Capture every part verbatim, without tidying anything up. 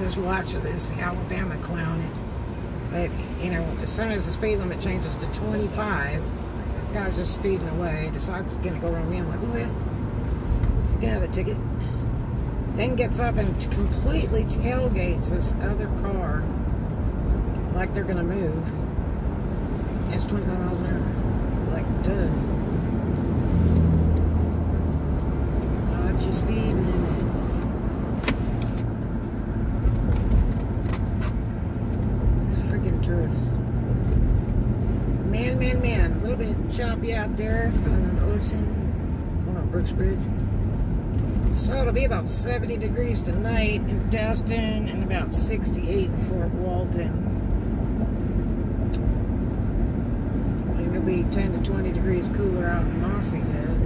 just watch this Alabama clown. But, you know, as soon as the speed limit changes to twenty-five, this guy's just speeding away, decides he's going to go around me. I'm like, oh, yeah, you can have the ticket. Then gets up and completely tailgates this other car like they're going to move. And it's twenty-five miles an hour. Like, duh. Watch your speed limits. Freaking tourists. Man, man, man. A little bit choppy out there on an ocean. Going on Brooks Bridge. So it'll be about seventy degrees tonight in Destin and about sixty-eight in Fort Walton. It'll be ten to twenty degrees cooler out in Mossy Head.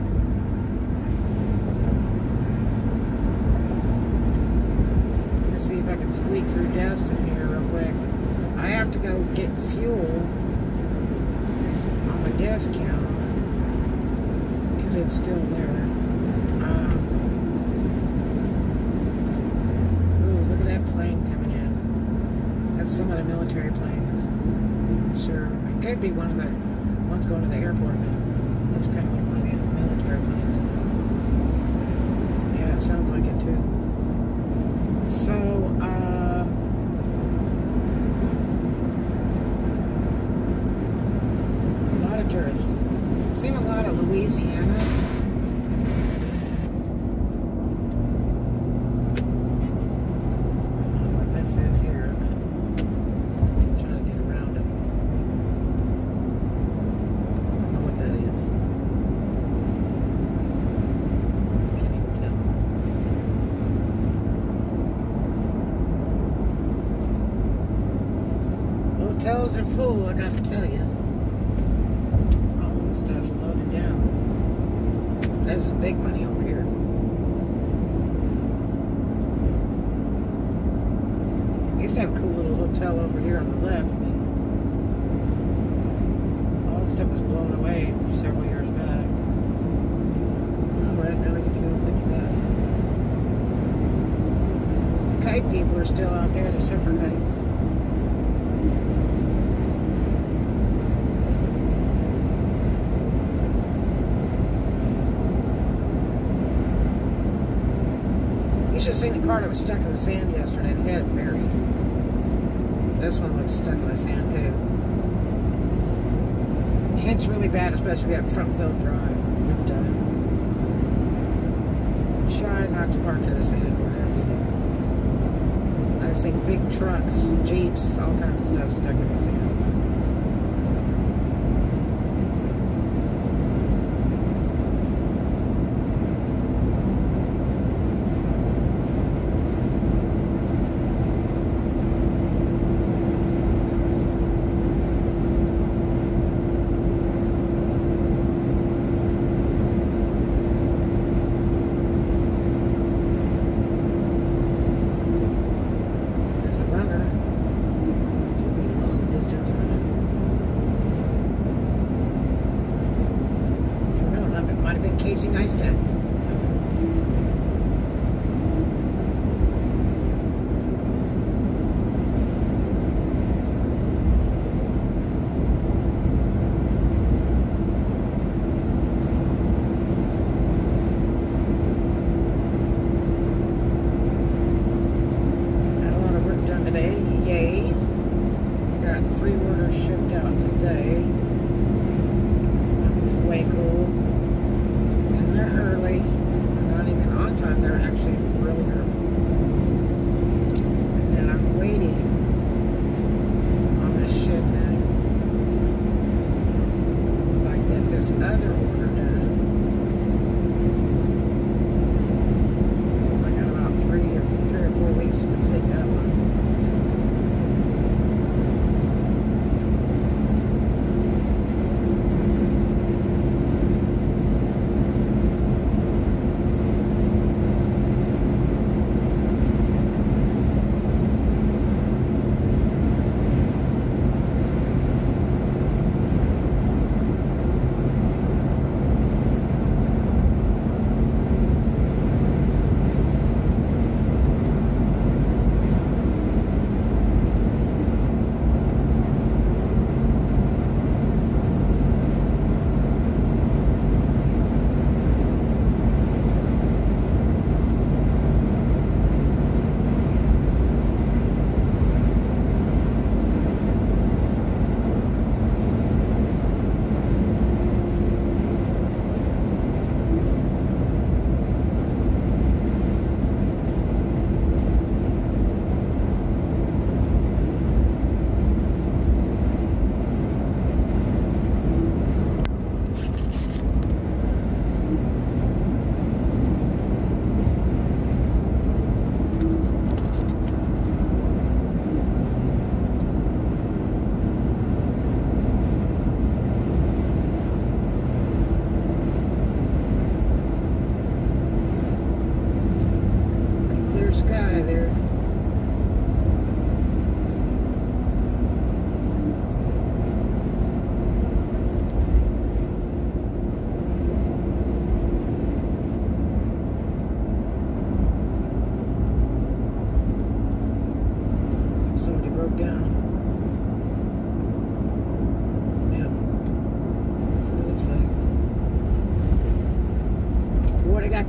Let's see if I can squeak through Destin here real quick. I have to go get fuel on my desk count if it's still there. Some of the military planes. Sure. It could be one of the ones going to the airport, but looks kind of like one of the military planes. Yeah, it sounds like it too. So, uh, a lot of tourists. I've seen a lot of Louisiana. Hotels are full, I gotta tell you. All this stuff's loaded down. This is big money over here. I used to have a cool little hotel over here on the left. All the stuff was blown away several years back. Alright, now we get to go think about it. The kite people are still out there, they're set for kites. You should have seen the car that was stuck in the sand yesterday. They had it buried. This one looks stuck in the sand too. And it's really bad, especially if you have front wheel drive. Good time. Try not to park in the sand, whatever you do. I've seen big trucks, Jeeps, all kinds of stuff stuck in the sand.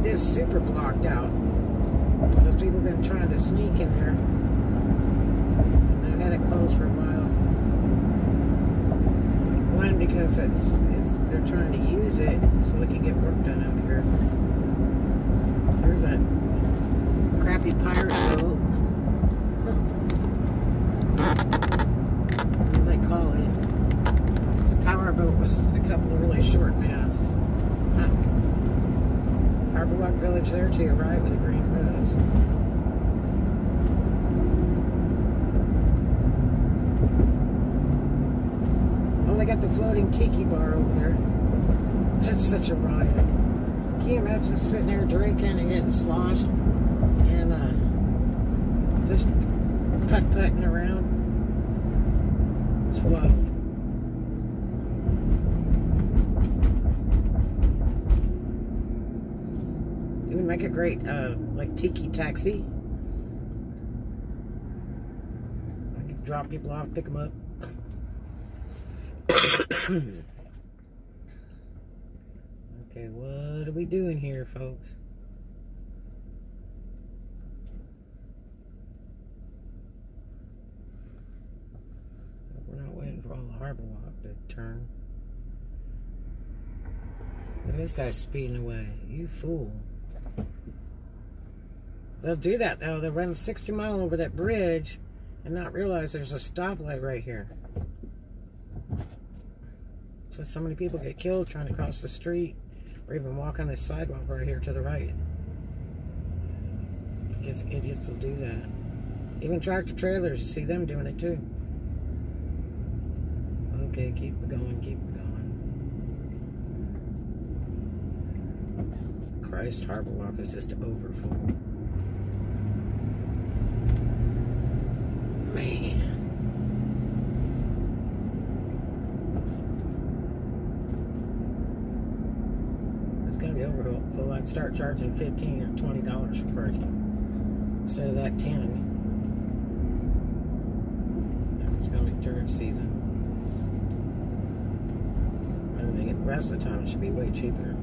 this super blocked out. Those people have been trying to sneak in there. I've had it closed for a while. One, because it's it's they're trying to use it so they can get work done out here. There's that crappy pirate boat. What do they call it? The power boat was a couple of really short masts. Harbor Walk Village there to your right with a green rose. Oh, they got the floating tiki bar over there. That's such a riot. Can you imagine sitting there drinking and getting sloshed and uh, just putt-putting around? It's wild. It would make a great, uh, like, tiki taxi. I could drop people off, pick them up. Okay, what are we doing here, folks? We're not waiting for all the Harbor Walk to turn. Look at this guy speeding away. You fool. They'll do that, though. They'll run sixty miles over that bridge and not realize there's a stoplight right here. So so many people get killed trying to cross the street or even walk on this sidewalk right here to the right. I guess idiots will do that. Even tractor trailers, you see them doing it too. Okay, keep it going, keep it going. Christ, Harbor Walk is just overfull. Man. It's gonna be overfull. I'd start charging fifteen or twenty dollars for parking instead of that ten. It's gonna be tourist season. I think the rest of the time it should be way cheaper.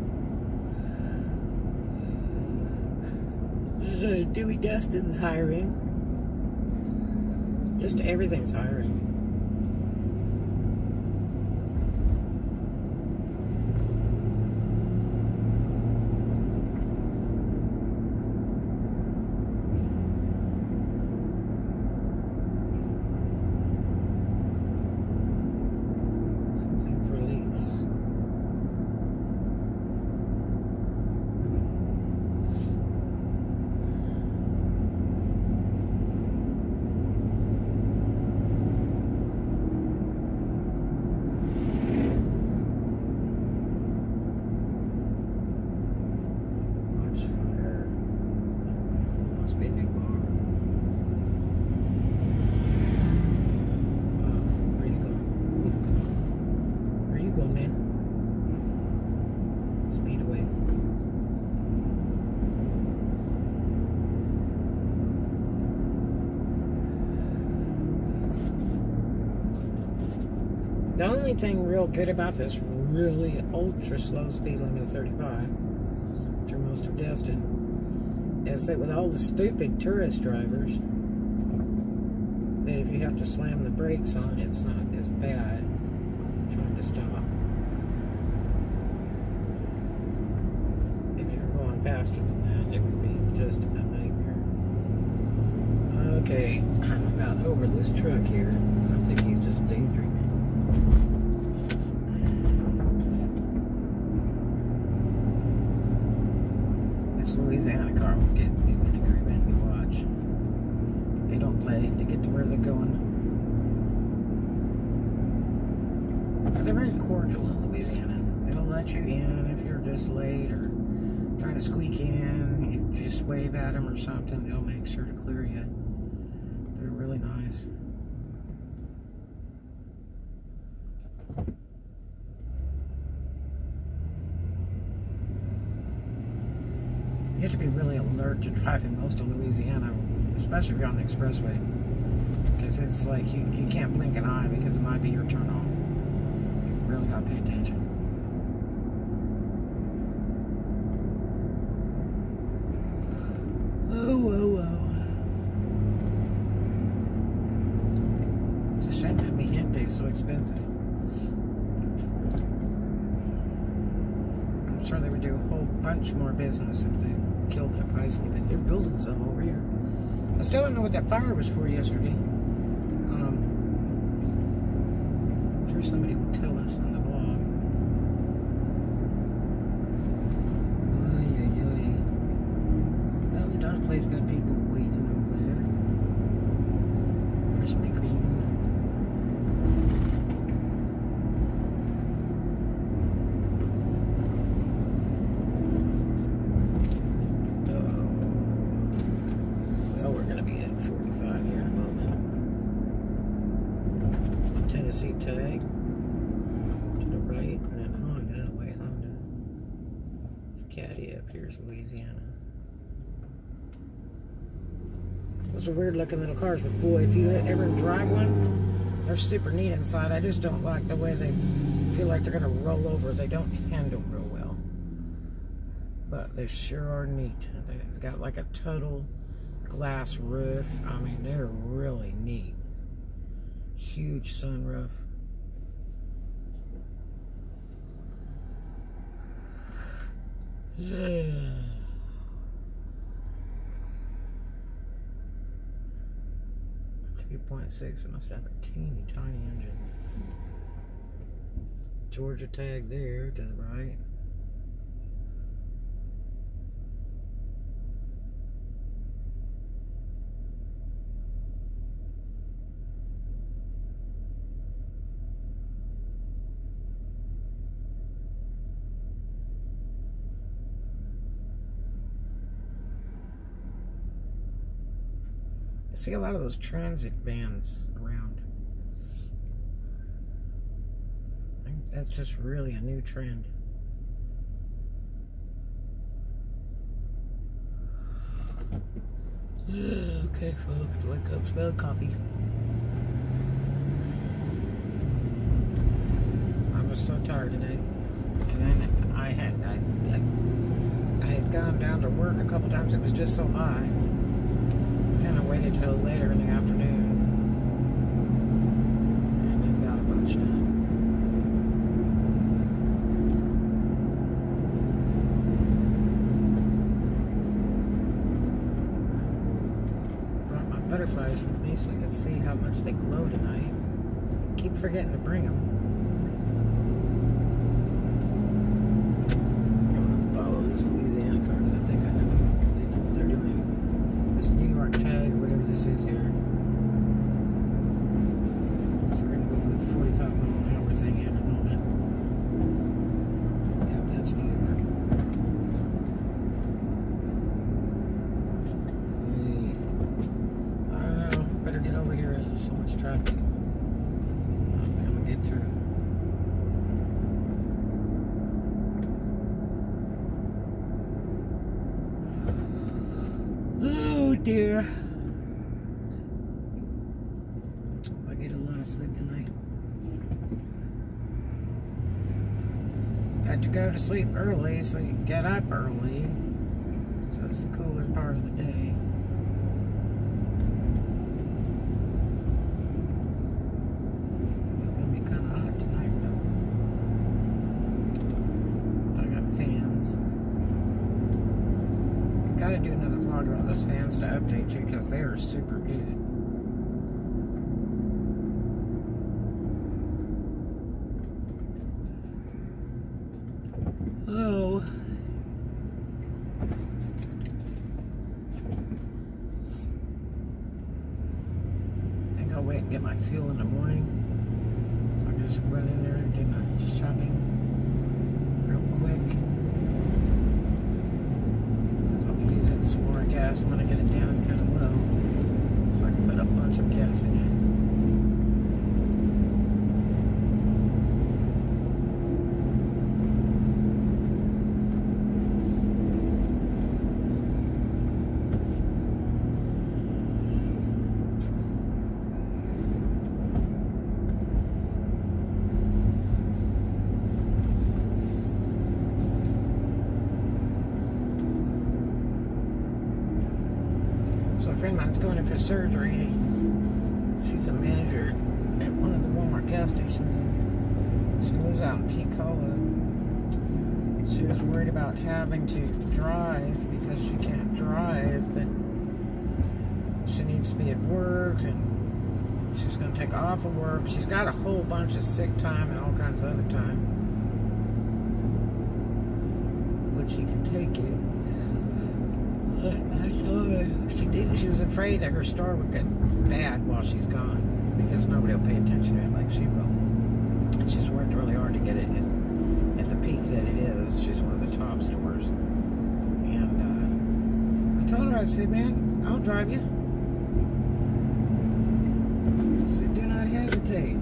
Uh, Dewey Destin's hiring. Just everything's hiring. Something for lease. The only thing real good about this really ultra slow speed limit of thirty-five through most of Destin is that with all the stupid tourist drivers, that if you have to slam the brakes on, it's not as bad trying to stop. If you're going faster than that, it would be just a nightmare. Okay, I'm about over this truck here. I think he's just daydreaming. Louisiana car will get me when they grab in and watch. They don't play to get to where they're going. But they're very cordial in Louisiana. They'll let you in if you're just late or trying to squeak in. You just wave at them or something. They'll make sure to clear you. They're really nice. You have to be really alert to driving most of Louisiana, especially if you're on the expressway. Because it's like you, you can't blink an eye because it might be your turn off. You really got to pay attention. sure they would do a whole bunch more business if they killed that price a little bit. They're building some over here. I still don't know what that fire was for yesterday. Um, I'm sure somebody would tell us on the vlog. Oy, oy, oy. Well, the donut place got people waiting over there. Krispy Kreme. Tag to the right, and then Honda, way Honda. It's Caddy up here is Louisiana. Those are weird looking little cars, but boy, if you ever drive one, they're super neat inside. I just don't like the way they feel like they're gonna roll over. They don't handle real well, but they sure are neat. They've got like a total glass roof. I mean, they're really neat. Huge sunroof. Yeah. three point six, it must have a teeny tiny engine. Georgia tag there to the right. I see a lot of those transit vans around. I think that's just really a new trend. Okay, folks, do I could smell coffee? I was so tired today, and then I had I, I, I had gone down to work a couple times. It was just so high. Kind of waited till later in the afternoon, and then got a bunch done. Brought my butterflies with me so I could see how much they glow tonight. Keep forgetting to bring them. I'm gonna follow these Louisiana cars. I think I know. They know what they're doing. This New York tag, or whatever this is here. So we're gonna go with the forty-five mile an hour thing in a moment. Yep, that's New York. Hey, I don't know. Better get over here. There's so much traffic. I'm gonna get through. Oh dear. I get a lot of sleep tonight. Got to go to sleep early so you get up early. So it's the cooler part of the day. It's gonna be kind of hot tonight though. I got fans. Gotta do another vlog about those fans to update you because they are super good. Oh. I think I'll wait and get my fuel in the morning. So I'll just run in there and do my shopping real quick. Some more gas. I'm going to get it down kind of low so I can put a bunch of gas in it. So a friend of mine's going in for surgery. She's a manager at one of the Walmart gas stations, and she lives out in Peak Hollow. She was worried about having to drive because she can't drive, but she needs to be at work, and she's going to take off of work. She's got a whole bunch of sick time and all kinds of other time, which she can take it. I told her she did. She was afraid that her store would get bad while she's gone because nobody will pay attention to it like she will. And she's worked really hard to get it at, at the peak that it is. She's one of the top stores. And uh, I told her, I said, man, I'll drive you. I said, do not hesitate.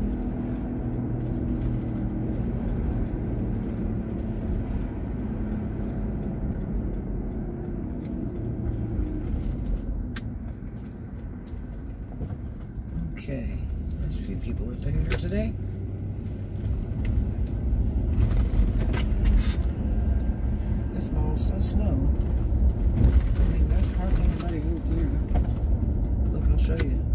Okay, there's a few people that are here today. This mall's so slow. I mean, there's hardly anybody over here. Look, I'll show you.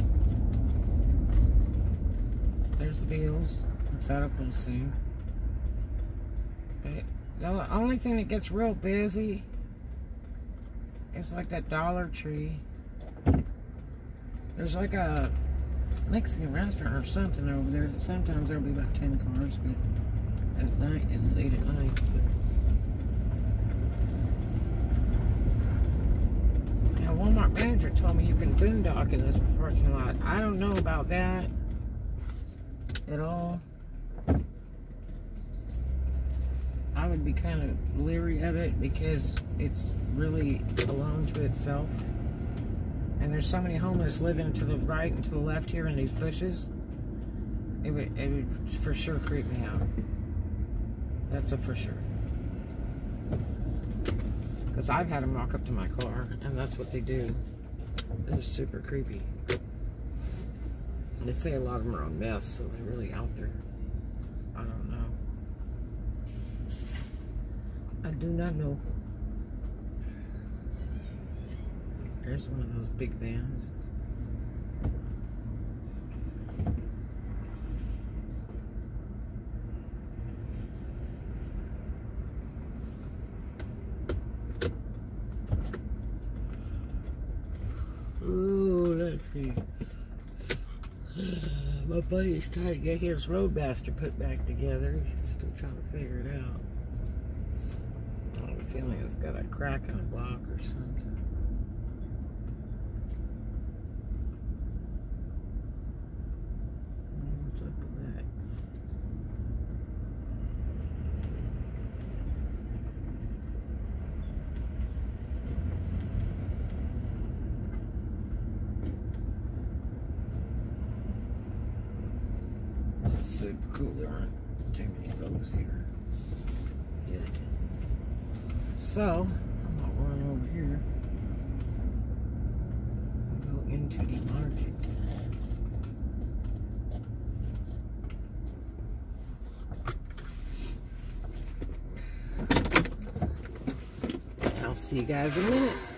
There's the Bills. That'll close soon. But the only thing that gets real busy is like that Dollar Tree. There's like a Mexican restaurant or something over there. Sometimes there'll be about ten cars, but at night and late at night. But now, Walmart manager told me you can boondock in this parking lot. I don't know about that at all. I would be kind of leery of it because it's really alone to itself. And there's so many homeless living to the right and to the left here in these bushes. It would, it would for sure creep me out. That's a for sure. Because I've had them walk up to my car, and that's what they do. It's super creepy. They say a lot of them are on meth, so they're really out there. I don't know. I do not know. There's one of those big vans. Ooh, let's see. My buddy's trying to get his Roadmaster put back together. He's still trying to figure it out. I have a feeling it's got a crack in a block or something. What's up with that? This is super cool. There aren't too many of those here yet. So, I'm gonna run over here and go into the market. I'll see you guys in a minute.